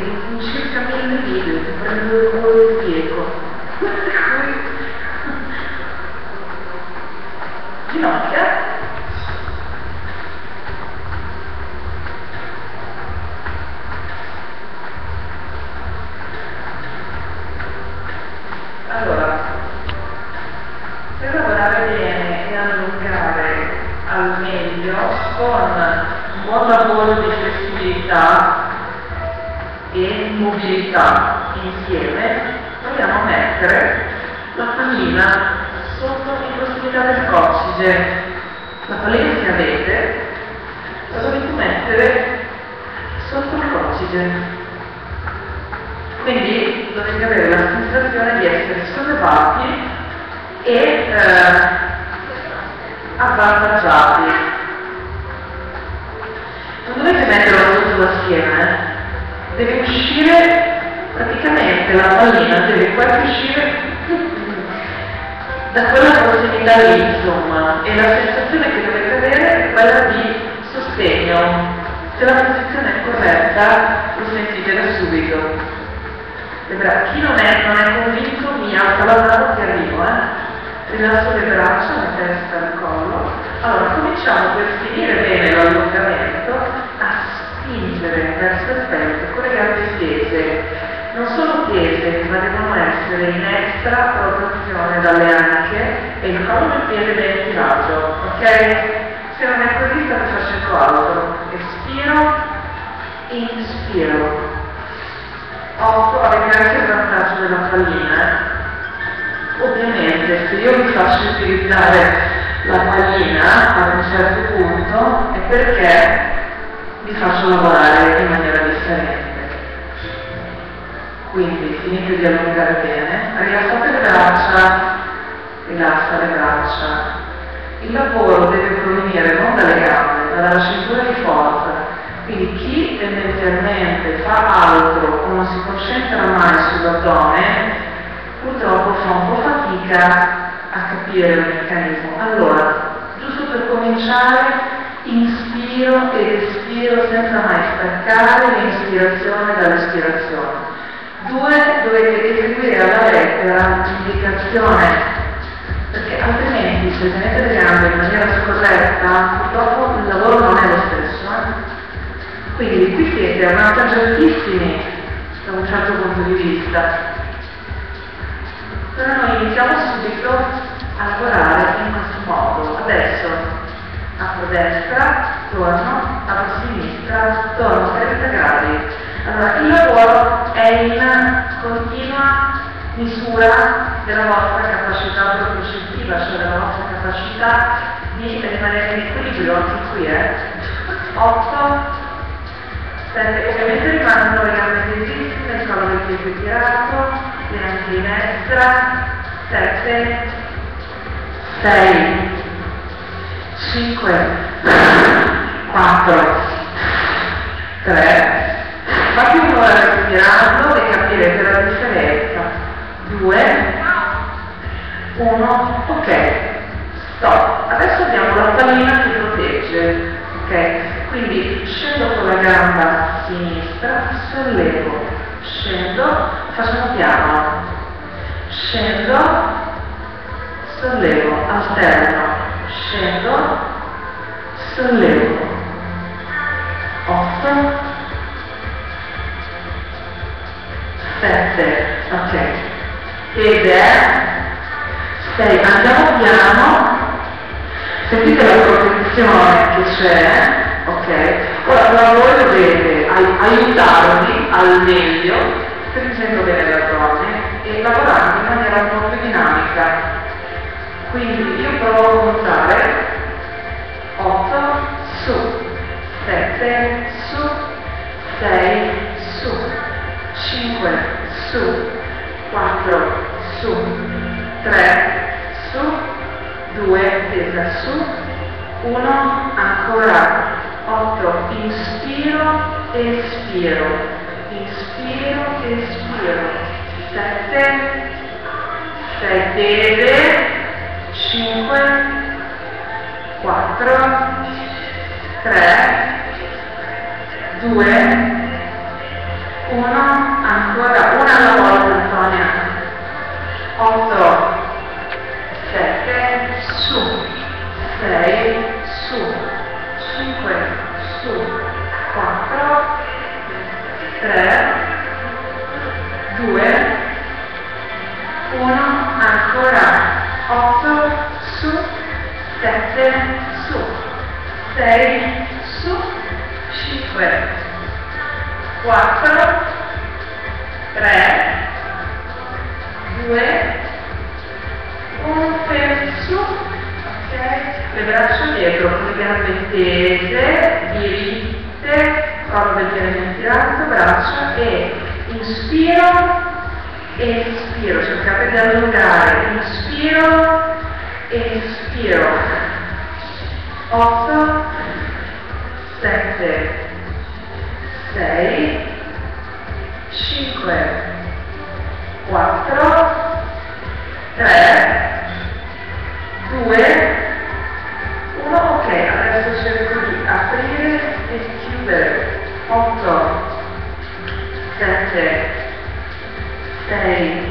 in circa 1000 video, ti prendo il culo e spiego. Ginocchia. Allora, per lavorare bene e allungare al meglio con un buon lavoro di flessibilità e mobilità insieme, vogliamo mettere la pallina sotto in prossimità del coccige. La pallina che avete la dovete mettere sotto il coccige. Quindi dovete avere la sensazione di essere sollevati e avvantaggiati. Non dovete metterlo sotto la schiena, deve uscire praticamente la pallina, deve quasi uscire da quella prossimità lì, insomma, e la sensazione che dovete avere è quella di sostegno. Se la posizione è corretta, lo sentite da subito. Chi non è convinto mi alza la mano che arrivo, rilasso le braccia, la testa, il collo. Allora cominciamo per finire bene l'allungamento a spingere verso il petto con le gambe tese. Non sono tese, ma devono essere in extra rotazione dalle anche e il collo del piede ben tirato, ok? Se non è così state facendo altro. Espiro, inspiro. 8, avete anche il vantaggio della pallina. Ovviamente se io vi faccio utilizzare la pallina ad un certo punto è perché vi faccio lavorare in maniera differente. Quindi finite di allungare bene, rilassate le braccia, rilassa le braccia. Il lavoro deve provenire non dalle gambe, ma dalla cintura di forza. Quindi chi tendenzialmente fa altro o non si concentra mai sull'addome, purtroppo fa un po' fatica a capire il meccanismo. Allora, giusto per cominciare, inspiro ed espiro senza mai staccare l'inspirazione dall'espirazione. 2, dovete eseguire alla lettera l'indicazione, perché altrimenti se tenete le gambe in maniera scorretta, purtroppo il lavoro non è lo stesso. Quindi qui siete avvantaggiatissimi da un certo punto di vista. Però noi iniziamo subito a lavorare in questo modo. Adesso apro destra, torno, apro sinistra, torno 30 gradi. Allora, il lavoro è in continua misura della vostra capacità propriocettiva, cioè della vostra capacità di rimanere in equilibrio, anche qui 8, 7, ovviamente rimangono le gambe tesissime, il collo del piede tirato, le anchine destra, 7, 6, 5, 4, 3, fate un'ora respirando e capirete la differenza. 2, 1, ok, stop. Adesso abbiamo la pallina che protegge, ok? Quindi scendo con la gamba sinistra, sollevo, scendo, facciamo piano, scendo, sollevo, alterno, scendo, sollevo, 8, 7, ok, ed è 6, andiamo piano, sentite la protezione che c'è. Ok, ora voi dovete aiutarvi al meglio, stringendo bene l'addome e lavorando in maniera un po' più dinamica. Quindi io provo a contare 8, su, 7, su, 6, su, 5, su, 4, su, 3, su, 2, tesa su, 1, ancora 8, inspiro, espiro, inspiro, espiro, 7, 6 tese, 5, 4, 3, 2, 1, ancora, una alla volta, Antonia. 8, 7, su, 6, su, 5, su, 4, 3, 2, 1, ancora, 8, su, 7, su, 6, su, 5, 4, 3, 2, 1, fermi su, ok? Le braccia dietro, con le gambe tese, diritte, collo leggermente in alto, braccia e inspiro, espiro, cercate di allungare, inspiro, espiro, 8, 7, 6, 5, 4, 3, 2, 1, ok, adesso cerco di aprire e chiudere, 8, 7, 6,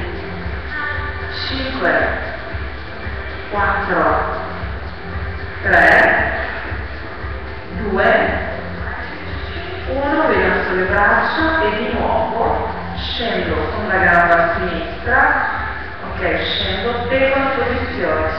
5, 4, 3, 2, 1, rilasso le braccia e di nuovo scendo con la gamba a sinistra, ok, scendo, tengo la posizione,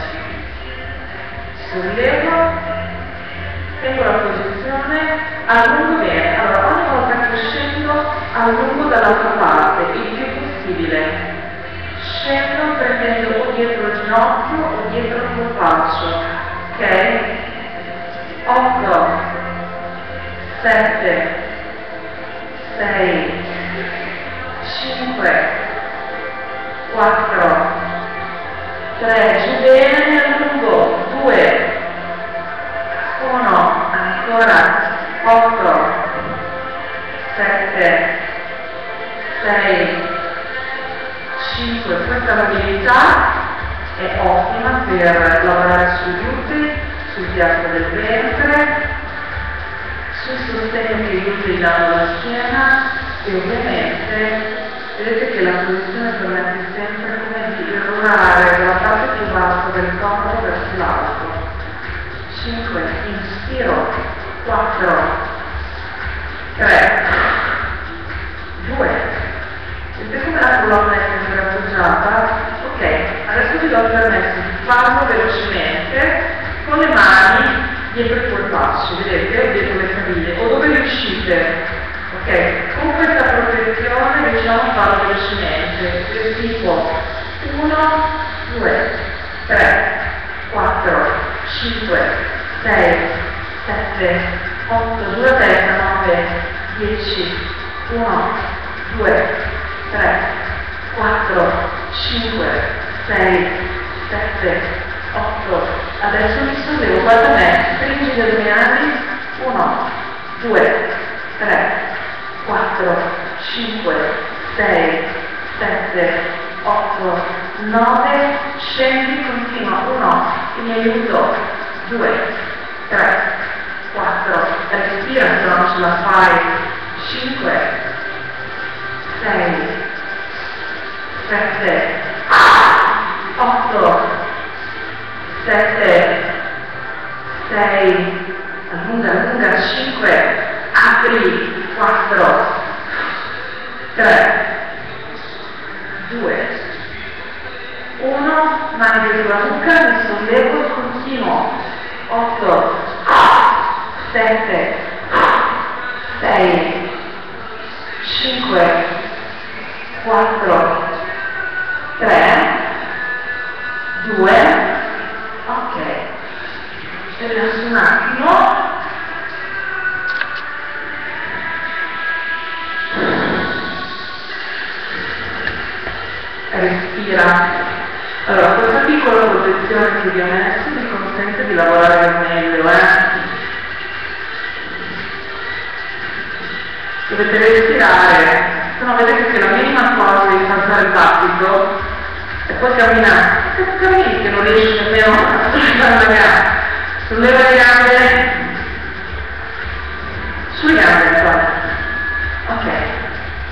sollevo, tengo la posizione, allungo bene, allora ogni volta che scendo allungo dall'altra parte, il più possibile, scendo prendendo o dietro il ginocchio o dietro il polpaccio, ok? 8, 7, 6, 5, 4, 3, giù bene, allungo, 2, 1, ancora, 8, 7, 6, 5, questa mobilità è ottima per lavorare sugli uteri, sul piatto del ventre, sul sostegno che gli uteri danno alla schiena e ovviamente vedete che la posizione permette sempre come di irrorare dalla parte più bassa del corpo verso l'alto. 5, inspiro, 4, 3, 2, vedete come la colonna è sempre appoggiata? Ok, adesso vi do il permesso di farlo velocemente con le mani dietro i polpacci, vedete? Dietro le caviglie, o dove riuscite. Ok, con questa protezione riusciamo a farlo velocemente, del tipo 1, 2, 3, 4, 5, 6, 7, 8, 2 a testa, 9, 10, 1, 2, 3, 4, 5, 6, 7, 8, adesso mi sollevo, guarda me, stringi gli addominali, 1, 2, 3, 4, 5, 6, 7, 8, 9, scendi, continua, 1, mi aiuto, 2, 3, 4, respira se non ce la fai, 5, 6, 7, 8, 7, 6, allunga, allunga, 5, apri, 4, 3, 2, 1, mani dietro la nuca, mi sollevo e continuo, 8, 7, 6, 5, 4, 3, 2, ok, rilasso un attimo, respira. Allora, questa piccola protezione che vi ho messo mi consente di lavorare al meglio, Dovete respirare, se no vedete che la minima cosa di alzare il battito e poi camminare. Cammini che non riesci nemmeno a sollevare la gamba. Solleva le gambe, sulle gambe, ok.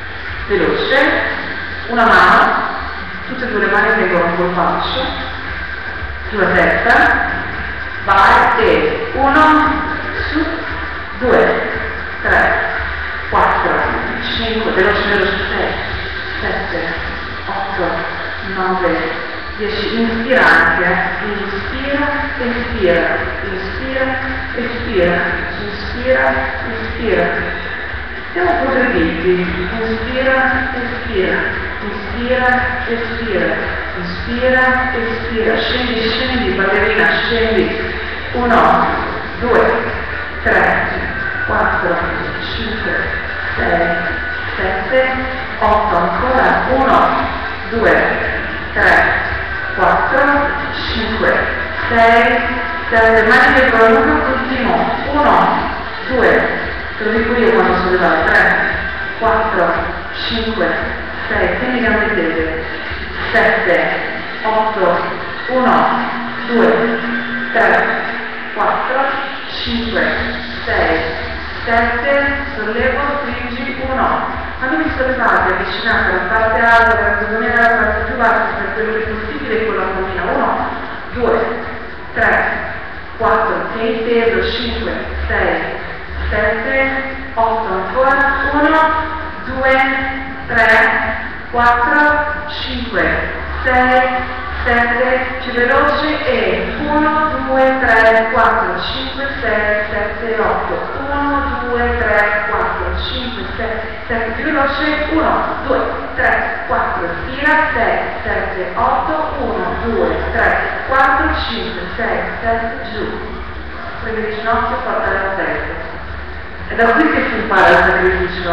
veloce, una mano, tutte e due le mani tengono un polpaccio sulla testa, vai e 1, su, 2, 3, 4, 5, veloce, 6, 7, 8, 9, 10, inspira anche, inspira, espira, inspira, espira, inspira, espira. Siamo progrediti, inspira, espira, inspira, espira, inspira, espira, scendi, ballerina, scendi, 1, 2, 3, 4, 5, 6, 7, 8, ancora, 1, 2, 3, 4, 5, 6, 7, mani dietro la nuca, continuo, 1, 2, te lo dico io quando sollevare, 3, 4, 5, 6, tieni le gambe tese, 7, 8, 1, 2, 3, 4, 5, 6, 7, sollevo, stringi, 1. Quando vi sollevate, avvicinate la parte alta, la sostenere la parte più bassa per quello che è possibile con la pollina, 1, 2, 3, 4, tieni teso, 5, 6, 7, 8, ancora, 1, 2, 3, 4, 5, 6, 7, più veloce e 1, 2, 3, 4, 5, 6, 7, 8, 1, 2, 3, 4, 5, 6, 7, più veloce, 1, 2, 3, 4, stira, 6, 7, 8, 1, 2, 3, 4, 5, 6, 7, giù. Prendi il ginocchio, porta la testa. È da qui che si impara il sacrificio,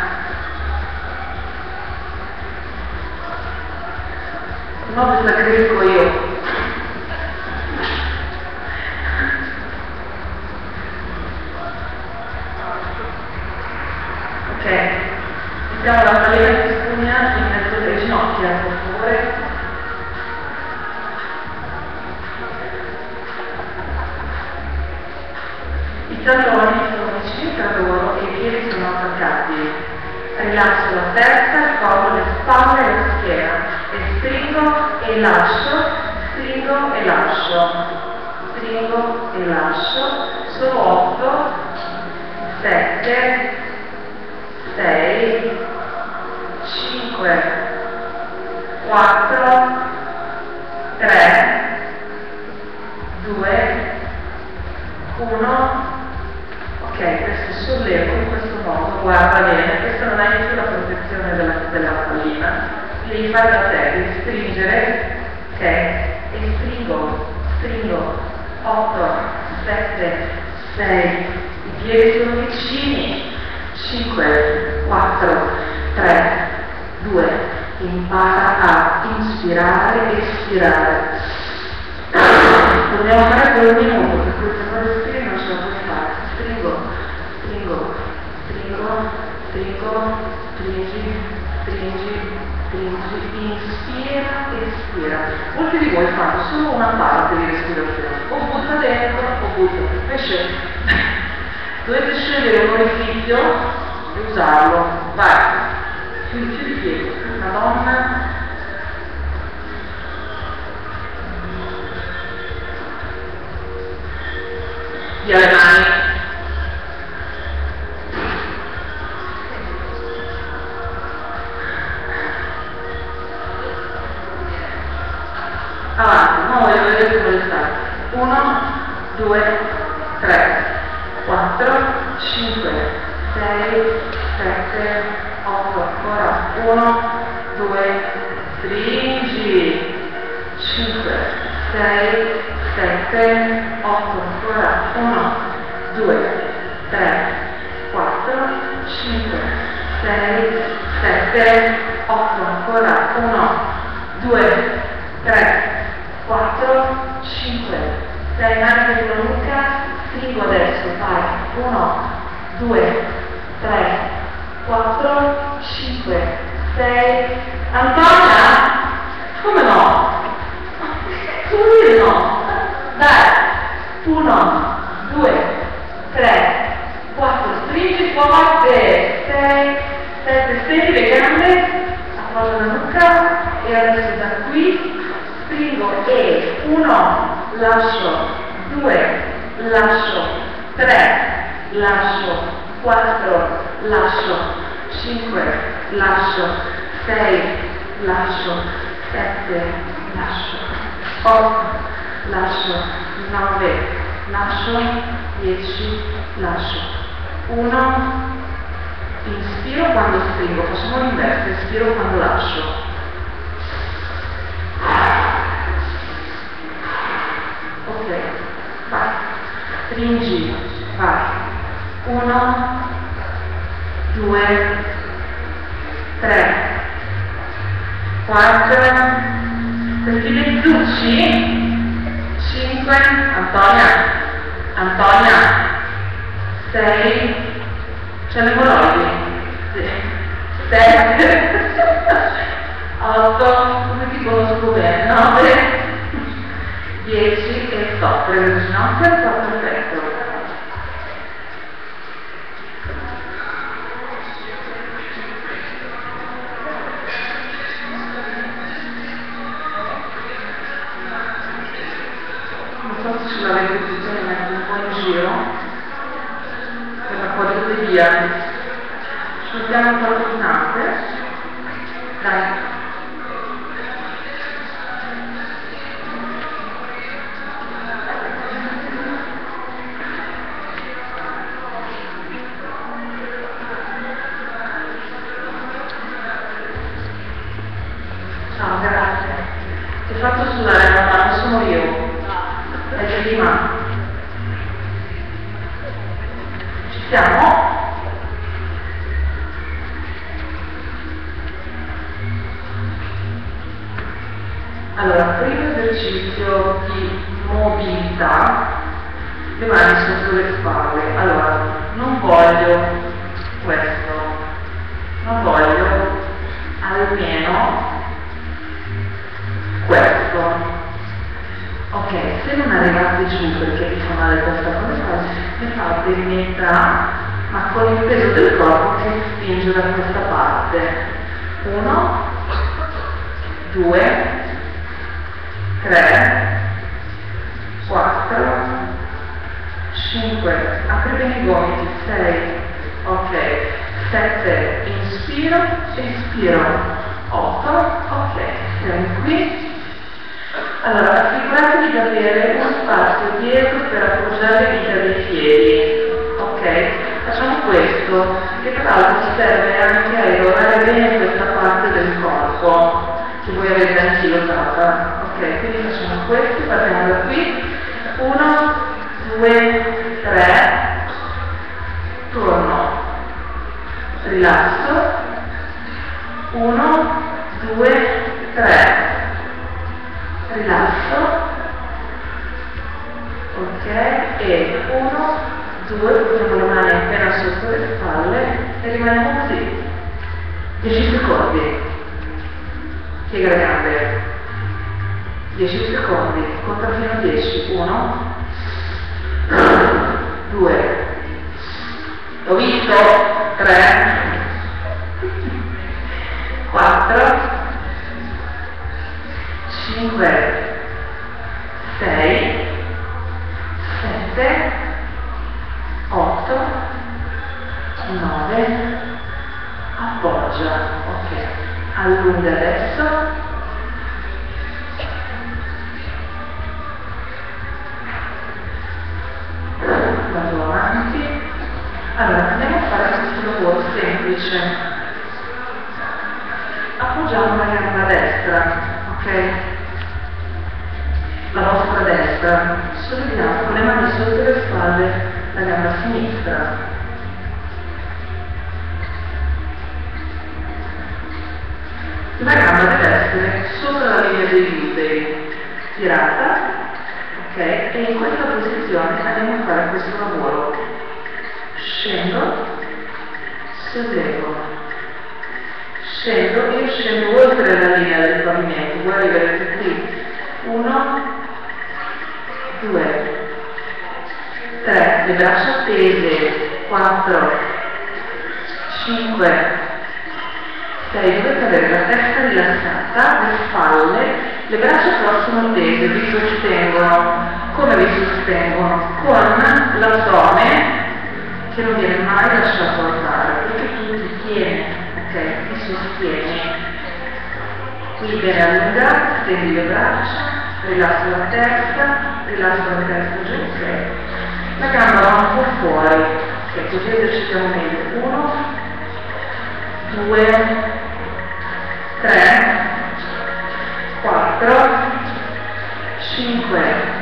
Non mi sacrifico io. Ok, mettiamo la pallina di spugna in mezzo alle ginocchia, per favore. I talloni sono vicini tra loro e i piedi sono attaccati. Rilasso la testa, il collo, le spalle e la schiena e stringo e lascio, stringo e lascio, stringo e lascio. Sono 8, 7, 6, 5, 4, 3, 2, 1. Ok, adesso sollevo in questo modo, guarda bene, questa non hai più la protezione della pallina, devi fare da te, devi stringere, ok? E stringo, 8, 7, 6, i piedi sono vicini, 5, 4, 3, 2, impara a inspirare e espirare. Dobbiamo fare per un minuto, per cui se non respiri non ce la puoi fare. Stringo, inspira e espira. Molti di voi fanno solo una parte di respirazione, o butta dentro o butta. Invece dovete scegliere un orifizio e usarlo. Vai, chiudi i piedi, una donna. Via le mani. Avanti, non voglio vedere come state. 1, 2, 3, 4, 5, 6, 7, 8, ancora 1, 2, stringi, 5, 6, 7, 8, ancora 1, 2, 3, 4, 5, 6, 7, 8, ancora 1, 2, 3, 4, 5, 6, mani per la nuca, stringo adesso, vai, 1, 2, 3, 4, 5, 6, Antonia? Come no? Come no? Dai, 1, 2, 3, 4, stringi forte, 6, 7, stringi le gambe gambe, appoggio la nuca e adesso da qui spingo e 1, lascio, 2, lascio, 3, lascio, 4, lascio, 5, lascio, 6, lascio, 7, lascio, 8, lascio, 9, lascio, 10, lascio, 1, inspiro quando stringo, facciamo l'inverso, inspiro quando lascio. Ok, vai, stringi, vai, 1, 2, 3, 4, questi mezzucci, 5, Antonia, 6, c'è l'emorroidi, 7, 8, come ti conosco bene, 9, 10 e stop, prendo le ginocchia e sto perfetto. Non so se ce l'avete posizione, metto un po' in giro per la quadriplegia. Ci mettiamo un po' ordinate. Dai. Ciao, grazie. Ti ho fatto sudare, ma non sono io. È prima. Ci siamo? Allora, primo esercizio di mobilità, le mani sotto le spalle. Allora, non voglio questo, non voglio almeno questo. Ok, se non arrivate giù perché vi fa male questa cosa, ne fate in metà, ma con il peso del corpo che spinge da questa parte. 1, 2, 3, 4, 5, apri bene i gomiti, 6, ok, 7, inspiro, espiro, 8, ok, siamo qui. Allora, assicuratevi di avere uno spazio dietro per appoggiare le dita dei piedi, ok? Facciamo questo, che tra l'altro ci serve anche a elevare bene questa parte del corpo, che voi avete ankylosata, ok? Quindi facciamo questo, partiamo da qui, 1, 2, 3, torno, rilasso, 1, 2, 3, rilasso, ok, e 1, 2, portiamo le mani appena sotto le spalle e rimaniamo così, 10 secondi, piega le gambe, 10 secondi, conta fino a 10, 1, 2, l'ho visto, 3, 4, 5, 6, 7, 8, 9, appoggia, ok, allunga adesso, vado avanti. Allora andiamo a fare questo lavoro semplice, appoggiamo la gamba destra, ok? La vostra destra, solleviamo con le mani sotto le spalle la gamba sinistra. La gamba deve essere sopra la linea dei glutei, tirata, ok? E in questa posizione andiamo a fare questo lavoro. Scendo, sollevo, scendo e scendo oltre la linea del pavimento, voi arriverete qui. 1, 2, 3, le braccia tese, 4, 5, 6, dovete avere la testa rilassata, le spalle, le braccia possono tese, vi sostengono. Come vi sostengono? Con l'addome che non viene mai lasciato alzare, perché tu ti tieni, ok? Ti sostieni. Qui viene allungato, stendi le braccia, rilassa la testa giù, ok? La gamba va un po' fuori, ok? Così esercitiamo meglio. 1, 2, 3, 4, 5,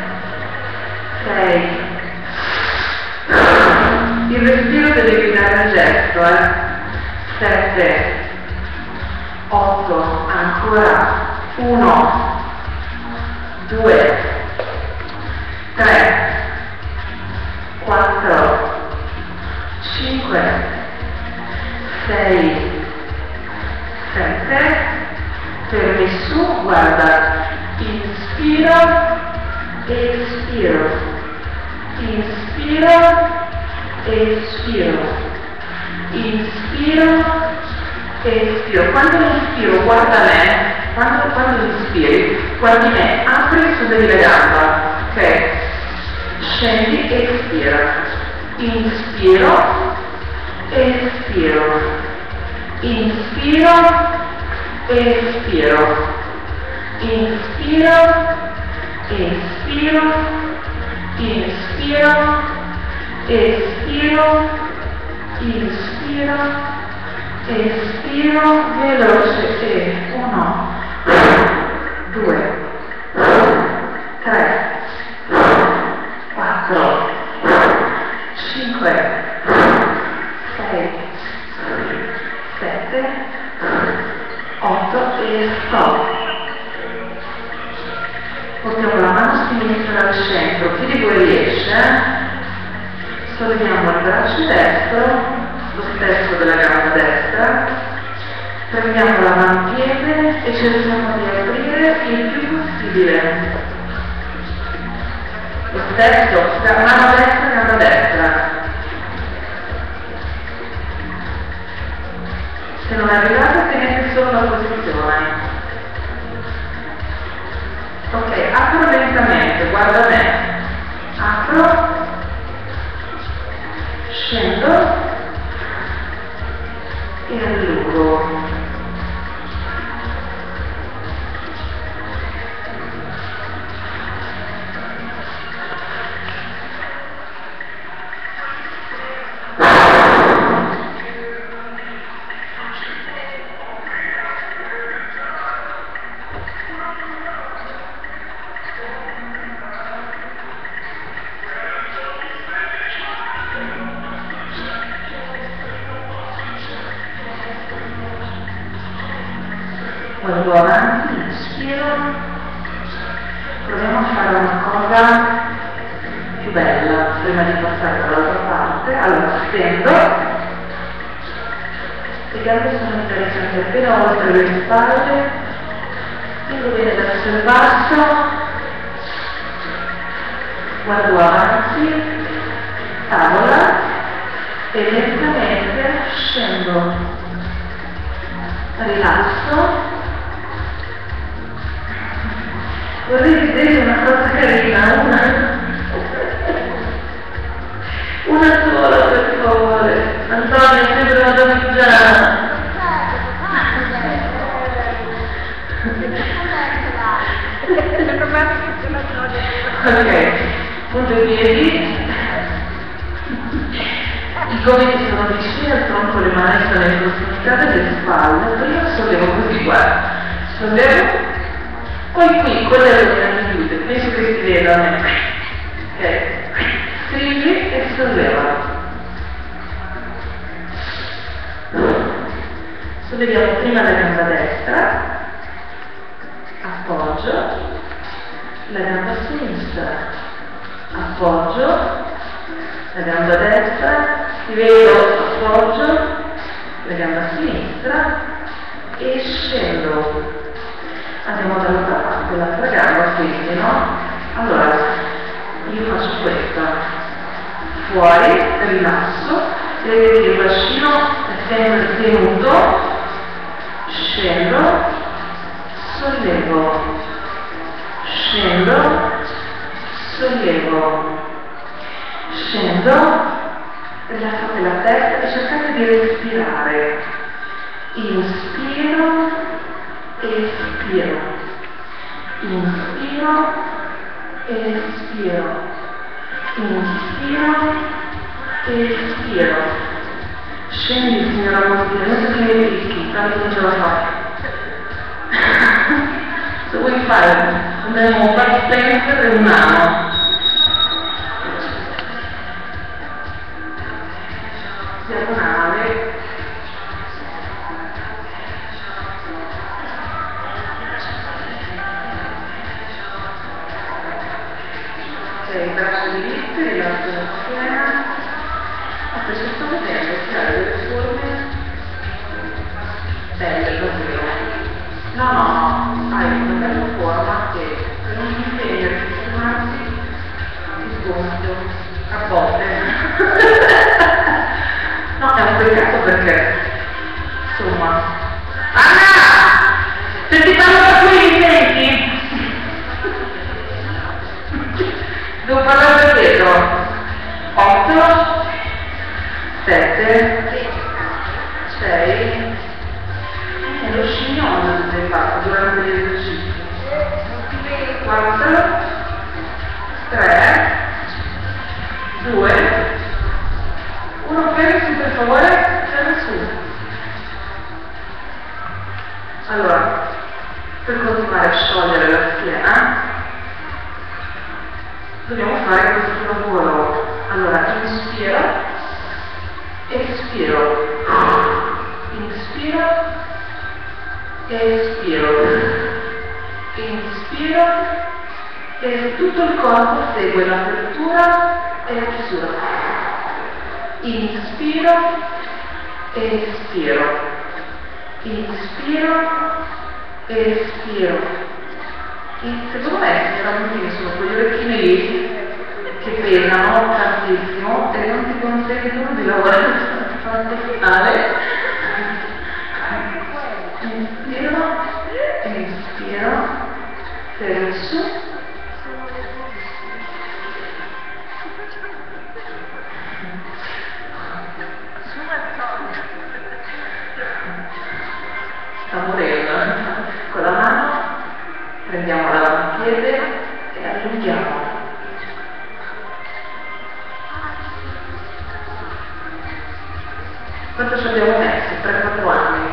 6. Il respiro deve guidare il gesto, 7, 8, ancora, 1, 2, 3, 4, 5, 6, 7, fermi su, guarda, inspiro, espiro, inspiro, espiro, inspiro, espiro. Quando inspiro, guarda me, quando inspiri, guardi me, apri su devi la gamba, ok? Scendi, espira, inspiro, espiro, inspiro, espiro, inspiro, espiro, inspiro, espiro, inspiro, espiro, veloce, e 1, 2, 3, 4, 5, 6, 7, 8 e stop. Portiamo la mano sinistra al centro, chi di voi riesce? Solleviamo il braccio destro, lo stesso della gamba destra, prendiamo l'avampiede e cerchiamo di aprire il più possibile. Lo stesso, mano destra, gamba destra. Se non arrivate tenete solo la posizione. Ok, apro lentamente, guarda me. Apro, scendo e allungo. Quando avanti, inspiro, proviamo a fare una cosa più bella prima di passare dall'altra parte. Allora, stendo, le gambe sono interessate appena oltre le spalle, quindi viene verso il basso, guardo avanti, tavola e lentamente scendo, rilasso. Vorrei vedere una cosa carina, una sola per favore. Antonio, sembra una damigiana. Ok, punto i piedi, i gomiti sono vicini al tronco, le mani sono in prossimità delle spalle. Prima sollevo così, guarda, sollevo. Poi qui, con le rotelle chiuse, penso che si veda a me. Ok? Stringi e solleva. Solleviamo prima la gamba destra, appoggio, la gamba sinistra, appoggio, la gamba destra, ti vedo, appoggio, la gamba sinistra e scendo. Andiamo dall'altra parte, l'altra gamba, quindi, no? Allora, io faccio questa, fuori, rilasso, vedete che il bacino è sempre tenuto, scendo, sollevo, scendo, sollevo, scendo, rilassate la testa e cercate di respirare. Inspiro, espiro, inspiro, espiro, inspiro, espiro. Scendi, signora Mosina, non ti miei rischi, tanto non ce la fai. Se vuoi fare un fast dance e un anno. Diagonale. Ok, braccia dritte, rilasso la schiena. Adesso sto vedendo che hai delle forme belle, davvero. No, hai una bella forma che per non impegno a sistemarsi ti sgonfio a volte. No, è un peccato perché, insomma... Anna! Se ti parlo da qui mi senti? Devo parlare da dietro. 8 7 6 è lo scignon che hai fatto durante gli esercizi. 4 3 2 1. Fermi per favore, fermi su. Allora, per continuare a sciogliere la schiena dobbiamo fare questo lavoro. Allora, inspiro, espiro, inspiro, espiro, inspiro e tutto il corpo segue l'apertura e la chiusura. Inspiro, espiro, inspiro, espiro. Secondo me, signora Mosina, sono quegli orecchini lì che pesano tantissimo e non ti consentono di lavorare sul finale. Inspiro, inspiro, per su. Sta morendo. Con la mano prendiamo l'avampiede e allunghiamo. Quanto ci abbiamo messo? 3-4 anni.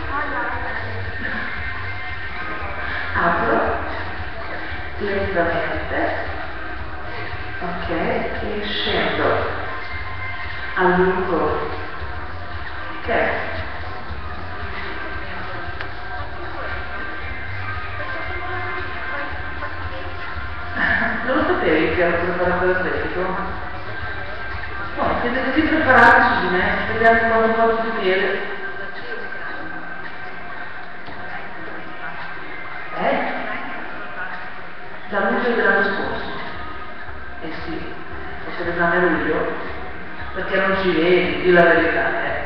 Apro lentamente, ok, e scendo, allungo, ok. Non lo sapevi che ero preparato all'atletico? No, siete così preparati su di me, vediamo quando porto di piede. Da luglio dell'anno scorso. Eh sì, fosse l'esame a luglio, perché non ci vedi, di la verità,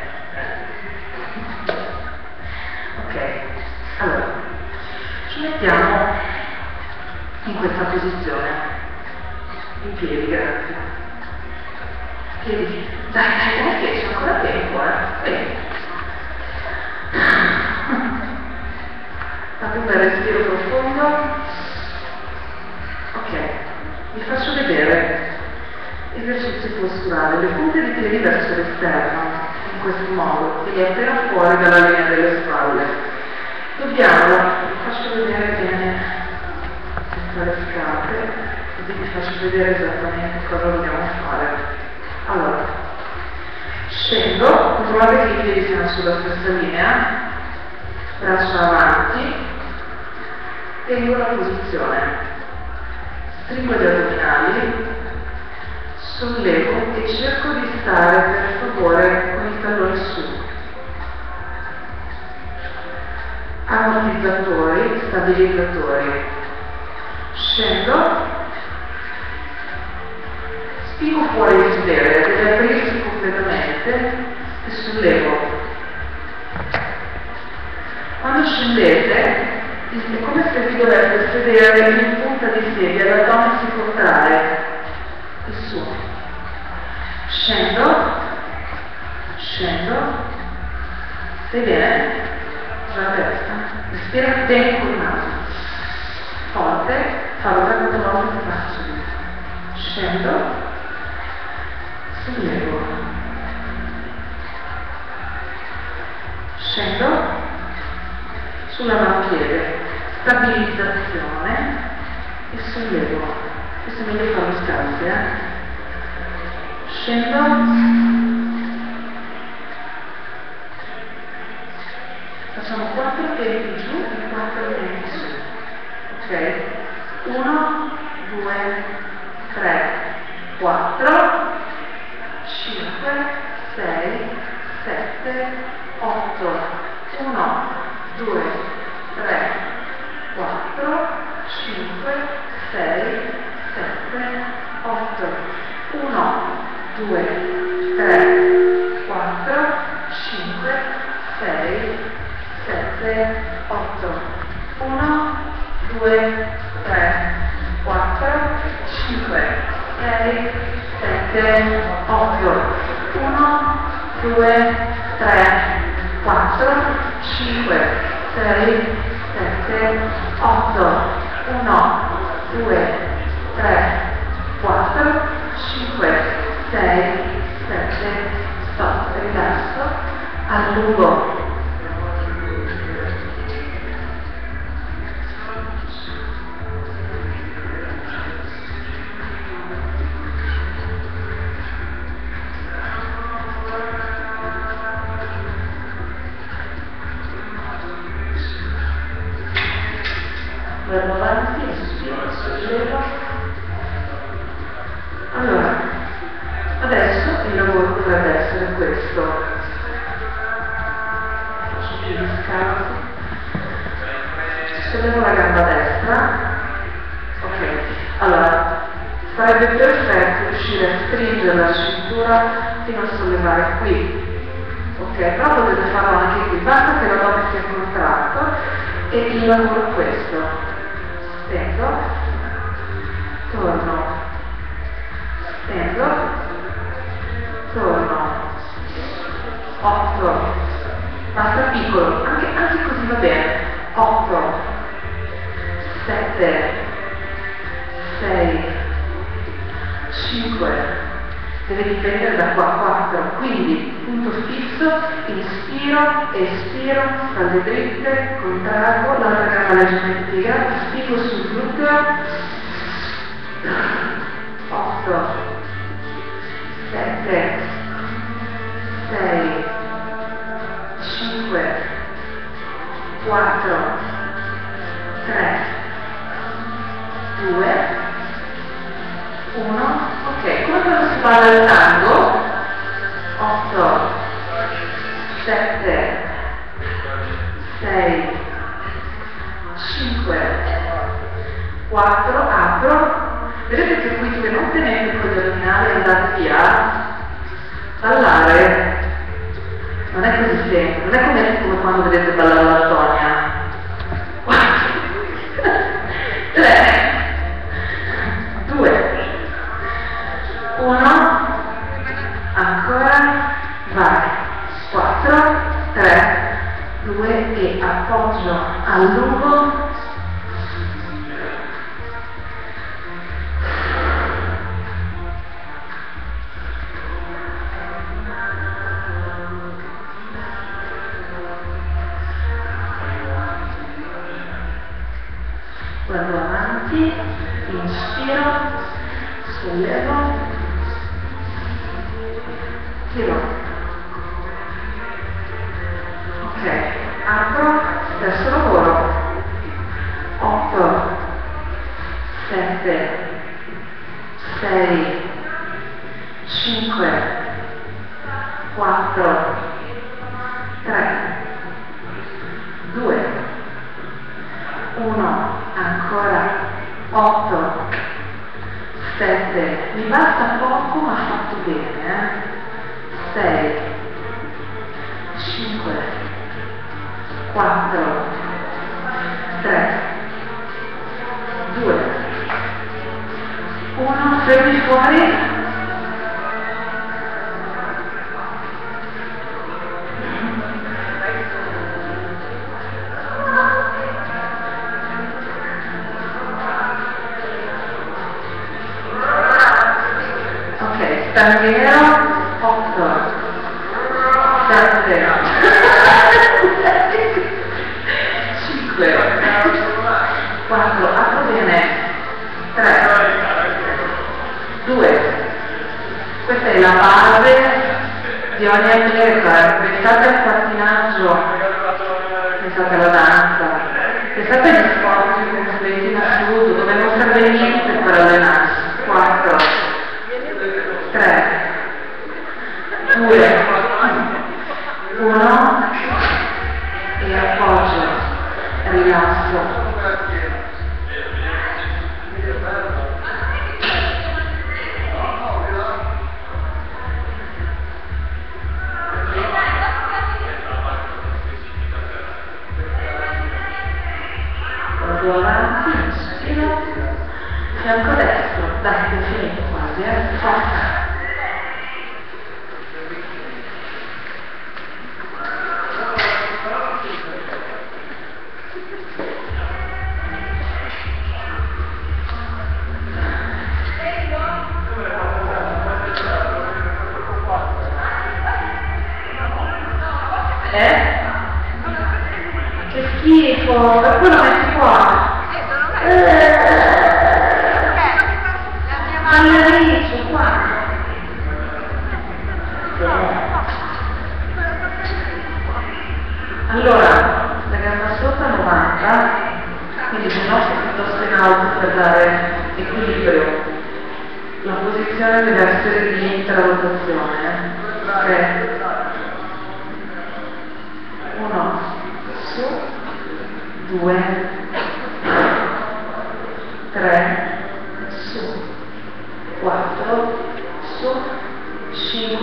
Ok, allora, ci mettiamo in questa posizione, in piedi, grazie. Piedi, dai, che c'è ancora tempo, Bene. Fate un bel respiro profondo. Ok, vi faccio vedere esercizi posturali, le punte di piedi verso l'esterno, in questo modo, quindi appena fuori dalla linea delle spalle. Dobbiamo, vi faccio vedere bene senza le scarpe, così vi faccio vedere esattamente cosa dobbiamo fare. Allora, scendo, controllate che i piedi siano sulla stessa linea, braccia avanti, tengo la posizione. Stringo gli addominali, sollevo e cerco di stare per favore con i talloni su. Ammortizzatori, stabilizzatori. Scendo, spingo fuori il sedere, deve aprirsi completamente e sollevo. Quando scendete è come se vi doveste sedere in punta di sedia, l'addome si contrae e su. Scendo, stai bene? La testa, respira bene col naso, forte, farò per quanto volte che faccio. Scendo, sollevo, scendo, sulla mano piede, stabilizzazione e sollevo. Questo è meglio farlo scalzi, Scendo, facciamo 4 tempi giù e 4 tempi su, ok? 1, 2, 3, 4, 5, 6, 7, 8, 1, 2, 3, 4, 5, 6, 7, 8, 1, 2, 3, 4, 5, 6, 7, 8, 1, 2, 3, 4, 5, 6, 7, 8, 1, 2, 3, 4, 5, 6, 7, 8, 1, 2, 3, 4, 5, 6, 7, stop, rilasso, allungo. Vado avanti, sollevo. Allora, adesso il lavoro dovrebbe essere questo. Faccio più gli scalzi. Sollevo la gamba destra. Ok, allora, sarebbe perfetto riuscire a stringere la cintura fino a sollevare qui. Ok, però potete farlo anche qui, basta che l'addome sia contratto e il lavoro è questo. Stendo, torno, stendo, torno, 8, basta piccolo, anche così va bene, 8, 7, 6, 5, deve dipendere da qua, 4, quindi punto fisso, inspiro, espiro, spalle dritte, contraggo, l'altra gamba leggermente piegata, spingo sul gluteo, 8, 7, 6, 5, 4, 3, 2, 1, ok, come quando si parla al tango, 8, 7, 6, 5, 4, apro, vedete che qui se non tenete con gli addominali e andate via, ballare non è così semplice, non è come quando vedete ballare la Tonia. 3, 2, 1, ancora, vai, 4, 3, 2 e appoggio, allungo, guardo avanti, inspiro, sollevo, tiro, ok, apro, stesso lavoro, 8, 7, 6, 5, 4, 3, 2, 1, ancora, 8, 7, mi basta poco ma fatto bene, 6, 5, 4, 3, 2, 1, fermi fuori. Stanghero, 8, 7, 5, 4, apro bene, 3, 2, questa è la base di ogni atleta, pensate al pattinaggio, pensate alla danza, pensate agli sport più completi in assoluto, dove non serve niente per allenarsi. 4, 3, 2, 1 e appoggio, rilasso. Vado avanti, inspiro, fianco destro, dai, è finito quasi, forza. Che schifo, e poi lo metti qua. All'inizio, qua. Allora, la gamba sotto a 90, quindi il ginocchio piuttosto in alto per dare equilibrio. La posizione deve essere di intrarotazione. Ok. 1, su, 2, 3, su, 4, su, 5,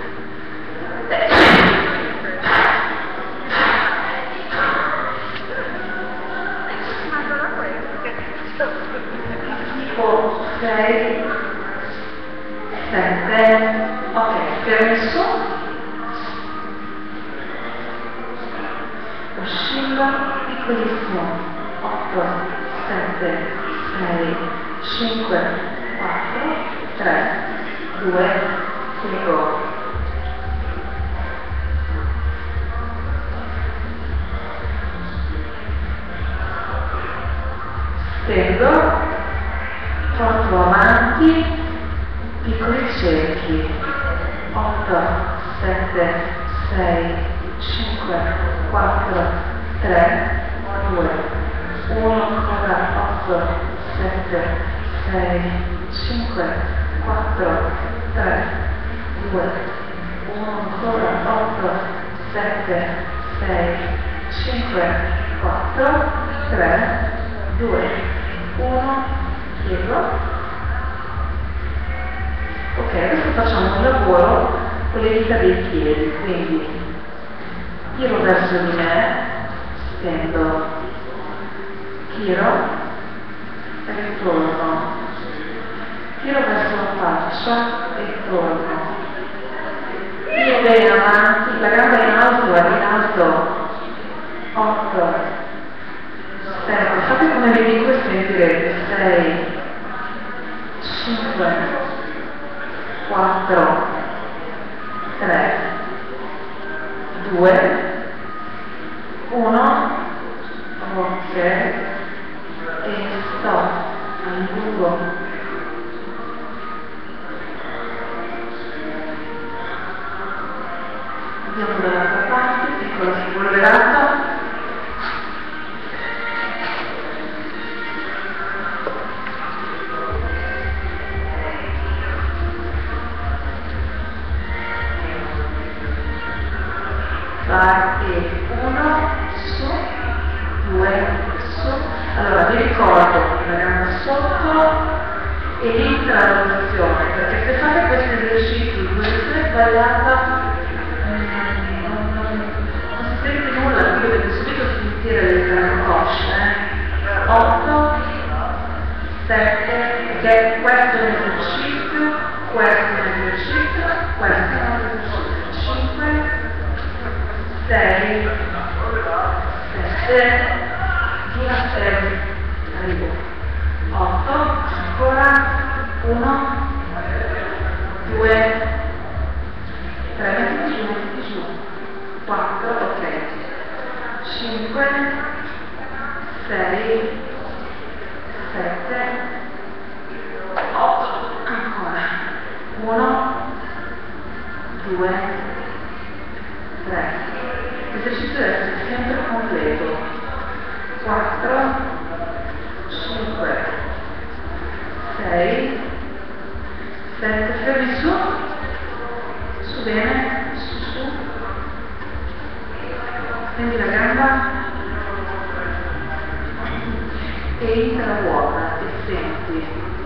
6, 7, ok, fermi su, oscilla piccolissimo, 8, 7, 6, 5, 4, 3, 2, figo. Stendo, porto avanti, piccoli cerchi, 8, 7, 6, 5, 4, 3, 2, 1, ancora 8, 7, 6, 5, 4, 3, 2, 1, ancora 8, 7, 6, 5, 4, 3, 2, 1, piego. Ok, adesso facciamo un lavoro con le dita dei piedi, quindi tiro verso di me, stendo, tiro e ritorno, tiro verso la faccia e torno, tiro bene avanti, la gamba in alto, 8, 7, fate come vi dico e sentirete, 6, 5, 4, 3, 2, 1, ok, e stop, allungo. Andiamo dall'altra parte, piccola spolverata. E 1, su, 2, su. Allora vi ricordo la gamba sotto e l'intrarotazione, perché se fate questi esercizi in posizione sbagliata non si sente nulla, quindi dovete subito 8, 7, che questo è un esercizio, questo è un esercizio, questo è un esercizio, 5, 6, 7, 2, arrivo, 8, ancora, 1, 2, 3, mettiti giù, 4, ok, 5, 6, 7, 8, ancora, 1, 2, 3, l'esercizio deve essere sempre completo, 4, 5, 6, 7, fermi su bene, su, stendi la gamba e intravuota e senti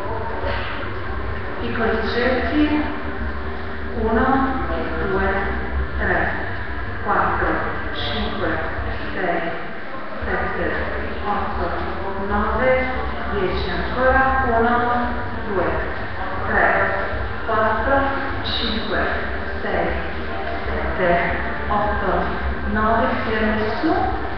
piccoli cerchi, 1, 2, 3, 4, 5, 6, 7, 8, 9, 10, ancora, 1, 2, 3, 4, 5, 6, 7, 8, 9, fermi su,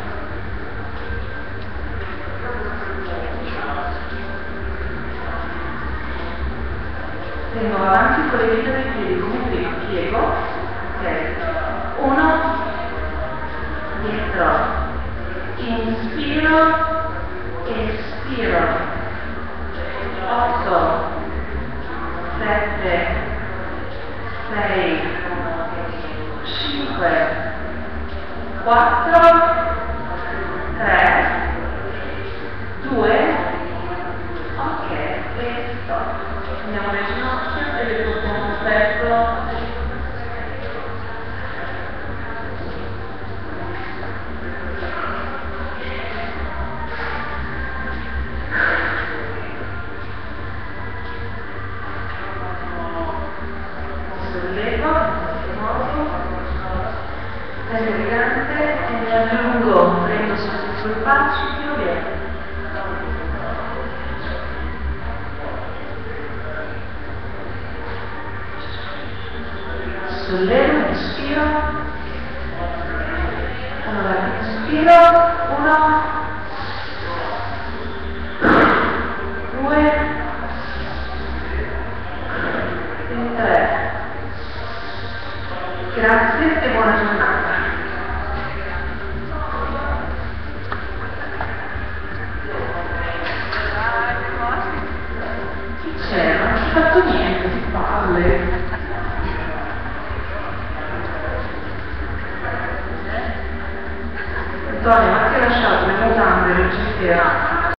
tengo avanti con le dita dei piedi come prima, piego, ok, 1, dietro, inspiro, espiro, 8, 7, 6, 5, 4, 3, 2, ok, e stop. Andiamo le ginocchia e le portiamo al petto. Sollevo, muovo, prendo le gambe e mi allungo, prendo sul braccio e tiro via. Sollevo, inspiro, allora inspiro, 1, 2 e 3, grazie e buona giornata. Chi c'era? Non ho fatto niente, si palle. Antonio, ma ti ho lasciato le mutande, non ci sia.